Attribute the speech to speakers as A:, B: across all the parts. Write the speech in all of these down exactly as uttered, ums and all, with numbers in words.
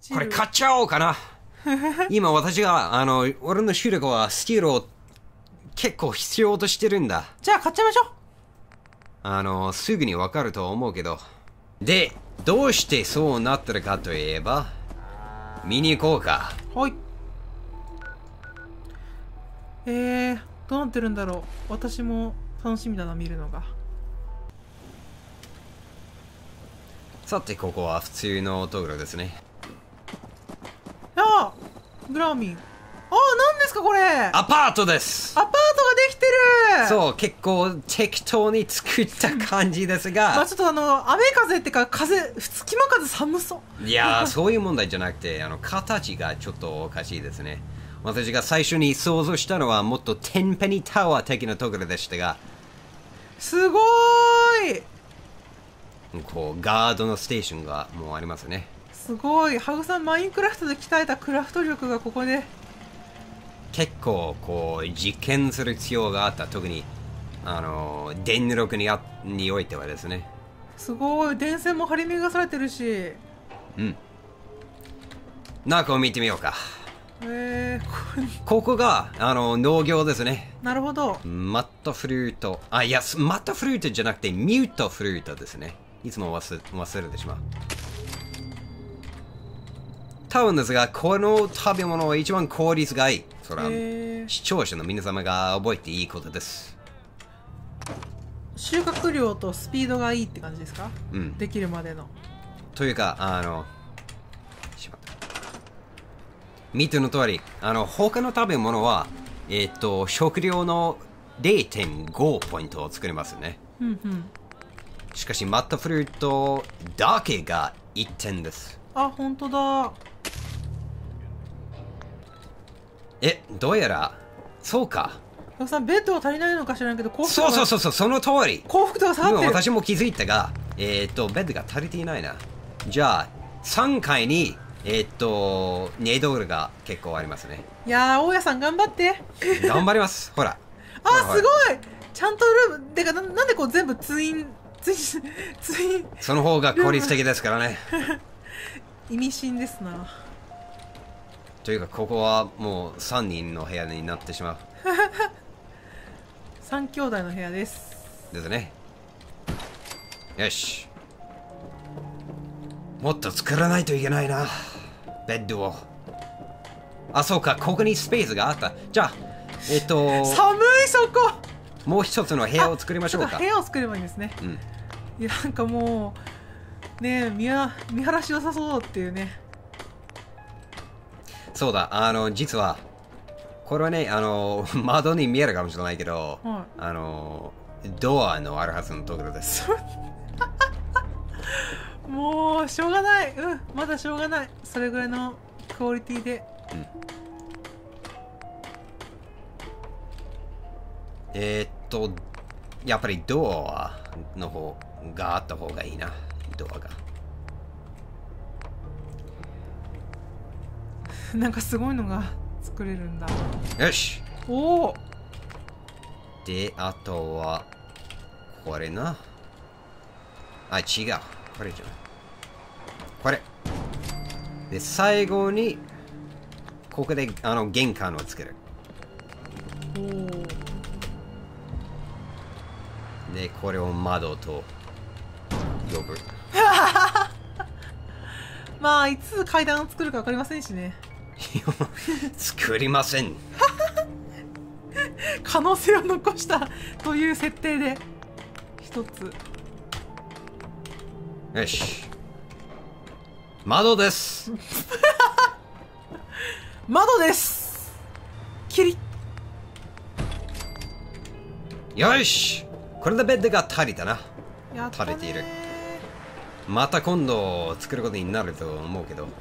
A: これ買っちゃおうかな。今私が、あの、俺の集落はスチールを結構必要としてるんだ。
B: じゃあ買っちゃいましょう。
A: あの、すぐにわかると思うけど。で、どうしてそうなってるかといえば、見に行こうか。
B: はい。えー、どうなってるんだろう。私も楽しみだな、見るのが。
A: さて、ここは普通のところですね。
B: ああ、ブラーミン。ああ、何ですかこれ。
A: アパートです。
B: アパートができてる。
A: そう、結構適当に作った感じですが。
B: まあちょっとあの、雨風ってか、風、隙間風寒そう。
A: いやー、そういう問題じゃなくて、あの、形がちょっとおかしいですね。私が最初に想像したのはもっとテンペニタワー的なところでしたが。
B: すごーい。
A: こう、ガードのステーションがもうありますね。
B: すごい。ハグさん、マインクラフトで鍛えたクラフト力がここで。
A: 結構こう実験する必要があった。特にあの電力にあにおいてはですね。
B: すごい。電線も張り巡らされてるし。
A: うん。中を見てみようか。
B: へえー、
A: ここがあの農業ですね。
B: なるほど。
A: マットフルート。あ、いや、マットフルートじゃなくてミュートフルートですね。いつも忘忘れてしまう。多分ですが、この食べ物は一番効率がいい。それは視聴者の皆様が覚えていいことです。
B: 収穫量とスピードがいいって感じですか？
A: うん。
B: できるまでの。
A: というか、あの、しまった。見ての通り、あの、他の食べ物は、えっと、食料の れいてんご ポイントを作れますね。
B: うんうん。
A: しかし、マットフルートだけがいってんです。
B: あ、本当だ。
A: え、どうやら、そうか。
B: ハグさん、ベッドが足りないのか知らんけど、幸福
A: そうそうそうそう、その通り。
B: 幸福度が下がってる。
A: 私も気づいたが、えっと、ベッドが足りていないな。じゃあ、さんかいに、えっと、寝ドルが結構ありますね。
B: いやー、大家さん頑張って。
A: 頑張ります。ほら。
B: あ、すごい。ちゃんとルーム、てかな、なんでこう全部ツイン、ツイン、ツイン。
A: その方が効率的ですからね。
B: 意味深ですな。
A: というか、ここはもうさんにんの部屋になってしまう。
B: 三兄弟の部屋です。
A: ですね。よし。もっと作らないといけないな。ベッドを。あ、そうか、ここにスペースがあった。じゃあ、えっと、
B: 寒いそこ。
A: もう一つの部屋を作りましょうか。
B: 部屋を作ればいいんですね。
A: うん。
B: いや、なんかもう、ねえ、見や見晴らし良さそうっていうね。
A: そうだ、あの、実は、これはね、あの、窓に見えるかもしれないけど、
B: はい、
A: あの、ドアのあるはずのところです。
B: もう、しょうがない。うん、まだしょうがない。それぐらいのクオリティで。
A: うん、えー、っと、やっぱりドアの方があった方がいいな、ドアが。
B: なんかすごいのが作れるんだ。
A: よし。
B: おお。
A: で、あとは、これな。あ、違う。これじゃない。これ。で、最後に、ここで、あの、玄関をつける。
B: おお。
A: で、これを窓と呼ぶ。
B: まあ、いつ階段を作るか分かりませんしね。
A: 作りません。
B: 可能性を残したという設定で一つ。
A: よし。窓です。
B: 窓です。キリ。
A: よし。これでベッドが足りたな。
B: やったねー。
A: 足りている。また今度作ることになると思うけど。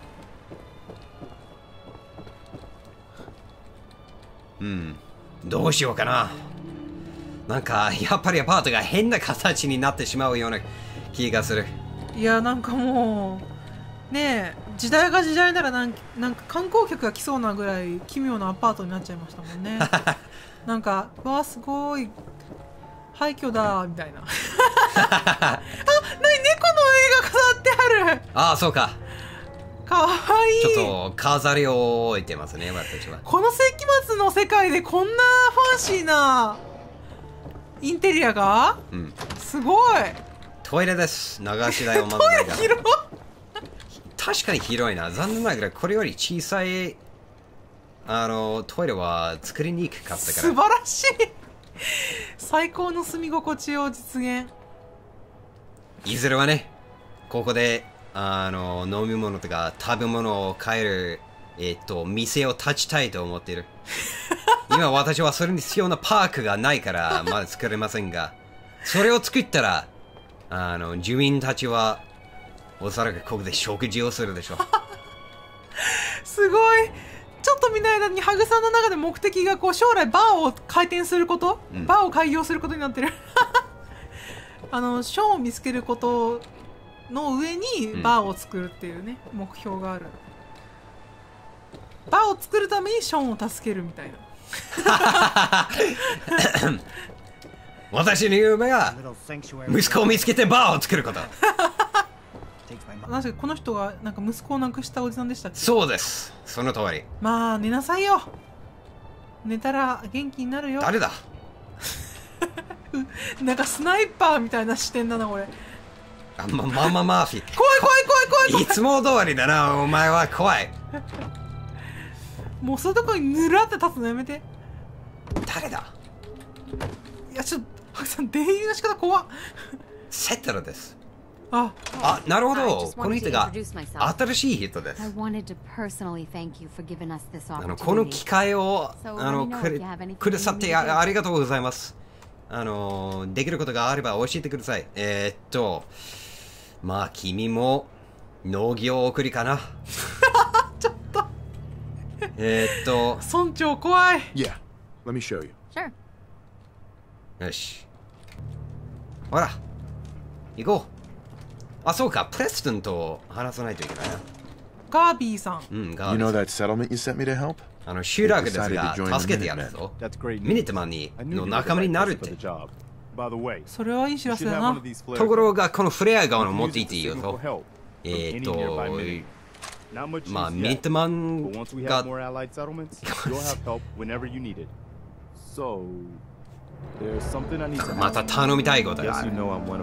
A: うん。どうしようかな。なんか、やっぱりアパートが変な形になってしまうような気がする。
B: いや、なんかもう、ねえ、時代が時代ならなんなんか観光客が来そうなぐらい奇妙なアパートになっちゃいましたもんね。なんか、わあ、すごい。廃墟だみたいな。あ、なに、猫の絵が飾ってある。
A: ああ、そうか。
B: かわいい。
A: ちょっと飾りを置いてますね、私たちは。
B: この世紀末の世界でこんなファンシーなインテリアが、
A: うん、
B: すごい。
A: トイレです。流し台をまず
B: トイレ広い。
A: 確かに広いな。残念ながらこれより小さいあのトイレは作りにくかったから。
B: 素晴らしい。最高の住み心地を実現。
A: いずれはね、ここであの飲み物とか食べ物を買える、えっと、店を立ちたいと思っている。今私はそれに必要なパークがないからまだ作れませんが、それを作ったらあの住民たちはおそらくここで食事をするでしょう。
B: すごい。ちょっと見ない間にハグさんの中で目的がこう将来バーを開店すること、うん、バーを開業することになってる。あのショーを見つけることの上にバーを作るっていうね、うん、目標がある。バーを作るためにショーンを助けるみたいな。
A: 私の夢は息子を見つけてバーを作ること。
B: なぜこの人がなんか息子を亡くしたおじさんでしたっけ？
A: そうです、その通り。
B: まあ寝なさいよ。寝たら元気になるよ。
A: 誰だ？
B: なんかスナイパーみたいな視点だなこれ。
A: あ、ま、マママーフィー。
B: 怖い怖い怖い怖い怖い。
A: いつも通りだな、お前は怖い。
B: もうそういうとこにぬらって立つのやめて。
A: 誰だ？
B: いやちょっとハクさん出入りの仕方怖っ。
A: セトラです。
B: あ
A: あ、なるほど。この人が新しい人です。あのこの機会をあのくれくださって あ, ありがとうございます。あのできることがあれば教えてください。えー、っとまあ君も農業送りかな。
B: ちょっと
A: えーっと
B: 村長怖い。
C: Yeah, let me show you.
D: Sure.
A: よし、ほら行こう。あ、そうか、プレストンと話さないといけないな。
B: ガービーさん。
A: うん、ガービー
C: You
A: さん。
C: know that settlement you sent me to help?
A: あの集落ですが助けてやるぞ。ミニットマンにの仲間になるって。
B: それはいい知らせだな。
A: ところがこのフレア側の持っていていいよと。えーっとまあミニットマンがまた頼みたいことがある。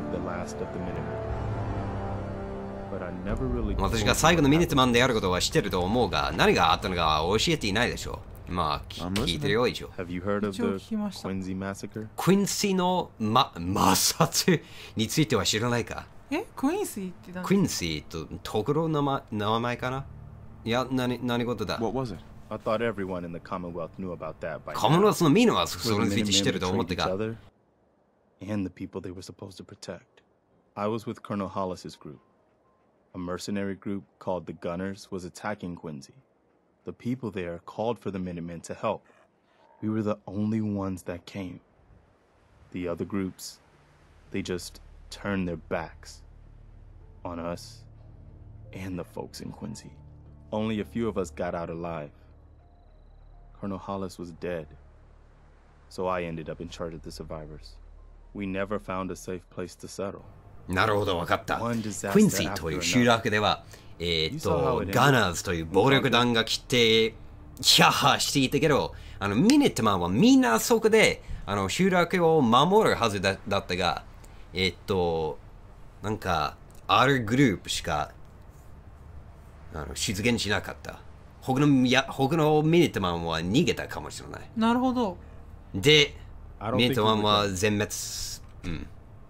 A: 私が最後のミニットマンであることは知ってると思うが、何があったのか教えていないでしょう。まあ、聞いてるよ、一応。
B: 一応聞きました。
A: クインシーの、ま、摩擦については知らないか？
B: えクインシーって何？
A: クインシーとところの名前、名前かな？いや、何、何事だ？
C: What was it?
E: I thought everyone in the Commonwealth knew about that by now.
A: コモンウェルスのみんなはそれについて知ってると思ってが。
E: And the people they were supposed to protect. I was with Colonel Hollis's group. A mercenary group called the Gunners was attacking Quincy. The people there called for the Minutemen to help. We were the only ones that came. The other groups, they just turned their backs on us and the folks in Quincy. Only a few of us got out alive. Colonel Hollis was dead, so I ended up in charge of the survivors. We never found a safe place to settle.
A: なるほど、分かった。クインシーという集落では、えー、っと、ガナーズという暴力団が来て、ヒャッハしていたけど、あのミニットマンはみんなそこであの集落を守るはずだだったが、えー、っと、なんか、あるグループしかあの出現しなかった。他の、いや、他のミニットマンは逃げたかもしれない。
B: なるほど。
A: で、ミニットマンは全滅。うん。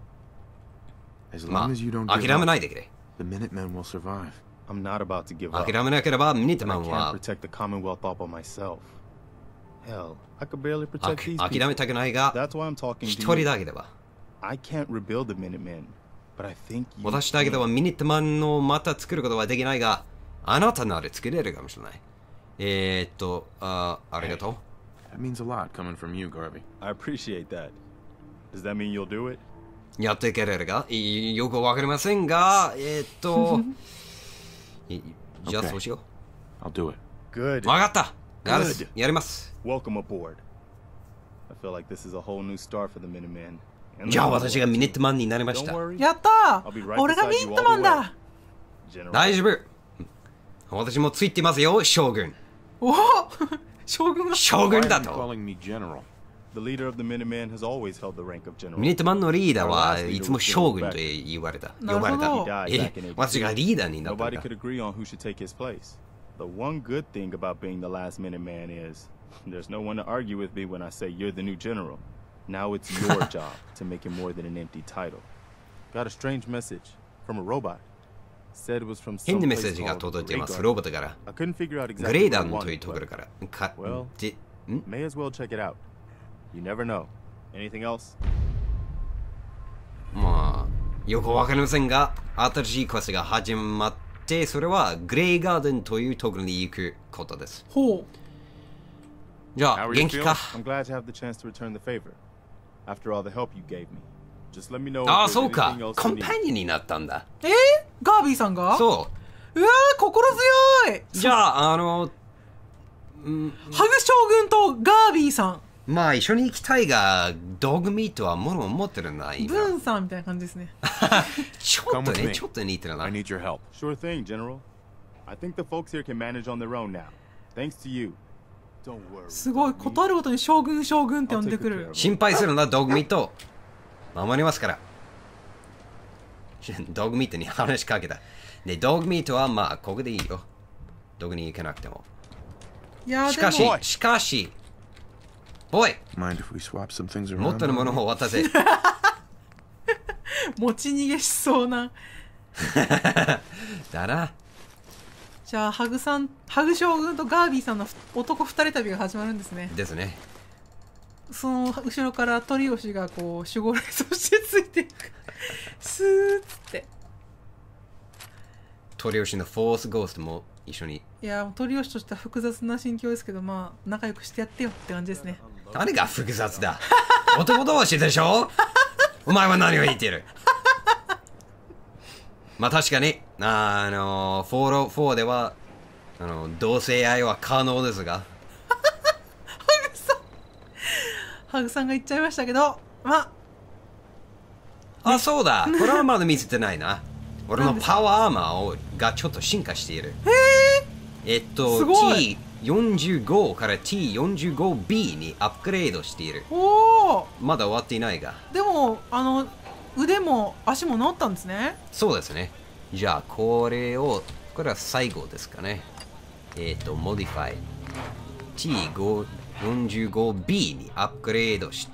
A: まあ、諦めないでくれ。諦めなければミニットマンは諦めたくないが一人だけでは。私だけではミニットマンをまた作ることはできないが、あなたなら作れるかもしれない。えー、っと、あ、ありがとう。
C: That means a lot coming from you, Garvey.
E: I appreciate that. Does that mean you'll do it?
A: やっていけれるかよくわかりませんが、えー、っと、じゃあそうしよ
C: う。I'll do it.
E: Good.
A: わかった。やるやります。
E: Welcome aboard. I feel like this is a whole new start for the Minutemen.
A: じゃあ私がミニットマンになりました。
B: やったー。俺がミニットマンだ。
A: 大丈夫。 私もついてますよ、将軍。
B: おお将軍が
A: 将
C: Why
A: 軍
C: are
A: だ
C: you
A: と。
C: calling me general?
E: The leader of the Minutemen has always held the rank of general.
A: ミニットマンのリーダーはいつも将軍と言われた。呼ばれた。
B: なるほど。
E: He died
A: え
E: back in、
A: 私がリーダーになったん
E: Nobody
A: だ。
E: could agree on who should take his place. The one good thing about being the last Minuteman is there's no one to argue with me when I say you're the new general. Now it's your job to make it more than an empty title. Got a strange message from a robot. Said it was from
A: 変
E: some
A: なメッセー
E: place
A: ジが
E: called
A: 届いています、
E: Grey
A: ロ
E: Garden.
A: ボットから。
E: I couldn't figure out
A: グレ
E: exactly
A: ーダ
E: what
A: ン
E: it
A: という
E: wanted,
A: ところ
E: but
A: から。か
E: Well
A: で、ん
E: may as well check it out. You never know. Anything else?
A: まあ、よくわかりませんが、新しいクエストが始まって、それはグレイガーデンというところに行くことです。
B: ほう
A: じゃ
C: How
A: あ、
C: are you
A: 元気か
E: I'm glad to have the chance to return the favor. After all the help you gave me. Just let me know if
A: ああ、
E: there's
A: そうか
E: anything。else
A: コ
E: you
A: ン
E: need.
A: パニオンになったんだ。
B: えー、ガービーさんが
A: そう
B: わー心強い。
A: う。じゃあ、あの、
B: ハグ将軍とガービーさん
A: まあ、一緒に行きたいが、ドッグミートは物を持ってるな、今。
B: ブーンさんみたいな感じですね。
A: ちょっと
C: Come with
A: ね、
C: me.
A: ちょっと似てるな
C: I。need your help.
E: Sure thing, General. I think the folks here can manage on their own now. Thanks to you. Don't worry.
B: すごいことあるごとに将軍将軍って呼んでくる。
A: 心配するな、ドッグミート。守りますから。ドッグミートに話しかけた。で、ドッグミートはまあ、ここでいいよ。どこに行かなくても。
B: いや
A: しかし
B: ーでも、
A: しかし、ボーイ
C: Mind if we swap some things
A: 持
C: around?
A: ってるものを渡せ。
B: 持ち逃げしそうな。
A: だな。
B: じゃあハグさん、ハグ将軍とガービーさんの男二人旅が始まるんですね。
A: ですね。
B: その後ろから鳥吉がこう守護霊としてついていく。スーッつって。
A: 鳥吉のフォースゴーストも一緒に。
B: いやー鳥吉としては複雑な心境ですけど、まあ仲良くしてやってよって感じですね。
A: 何が複雑だ。男同士でしょ。お前は何を言っている。まあ確かに、あの、フォーローフォーでは、あの、同性愛は可能ですが。
B: ハグさんが言っちゃいましたけど、まあ、
A: あ、そうだ。これはまだ見せてないな。俺のパワーアーマーをがちょっと進化している。えっと、
B: すご
A: テ
B: い
A: ィーよんじゅうご から ティーよんじゅうごビー にアップグレードしている。
B: おお。
A: まだ終わっていないが。
B: でもあの腕も足も治ったんですね。
A: そうですね。じゃあ、これを、これは最後ですかね。えっと、モディファイ。ティーよんじゅうごビー にアップグレードして、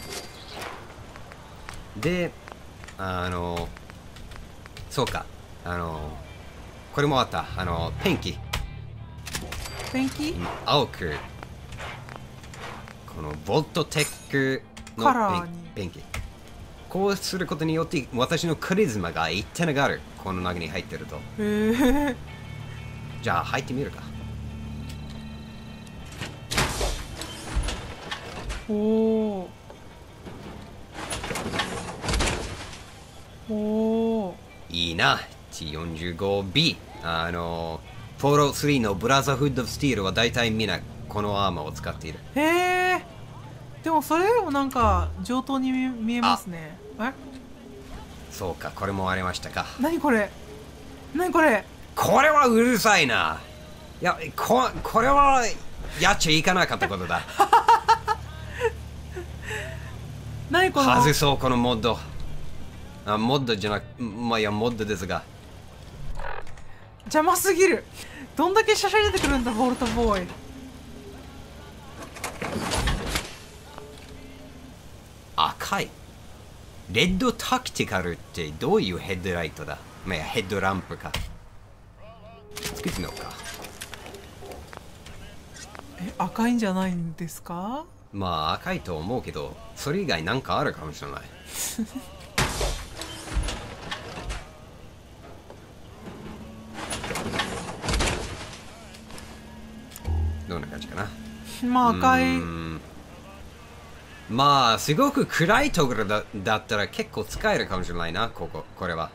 A: で、あの、そうか、あの、これもあった、あの、ペンキ。
B: ペンキ
A: 青く、このボルトテックの
B: カラーに
A: ペンキ。こうすることによって私のカリスマが一点上がる。この中に入ってると。
B: へえ。
A: じゃあ入ってみるか。
B: おお。おお。
A: いいな。ティーよんじゅうごビー。あの、フォーロースリーのブラザーフッド・オブ・スティールは大体みんなこのアーマーを使っている。
B: へえ。でもそれよりもなんか上等に見見えますね。え？
A: そうか、これもありましたか。
B: 何これ？何これ？
A: これはうるさいな。いや、ここれはやっちゃいかなかったことだ。
B: 何この？
A: 外そう、このモッド。あ、モッドじゃなく、まあいや、モッドですが。
B: 邪魔すぎる。どんだけシャシャ出てくるんだボルトボーイ。
A: 赤い。レッドタクティカルってどういうヘッドライトだ。まあ、ヘッドランプか。つけてみようか。
B: え、赤いんじゃないんですか？
A: まあ赤いと思うけど、それ以外なんかあるかもしれない。どんな感じかな。
B: まあ赤い。
A: まあすごく暗いところだだったら結構使えるかもしれないな、ここ、これは。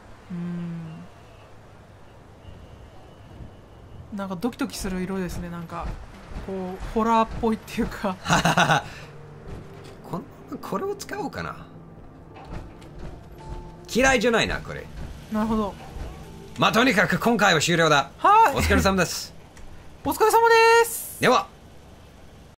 B: なんかドキドキする色ですね。なんかこうホラーっぽいっていうか。
A: ここれを使おうかな。嫌いじゃないな、これ。
B: なるほど。
A: まあとにかく今回は終了だ。
B: はい
A: お疲れ様です。
B: お疲れ様です。
A: では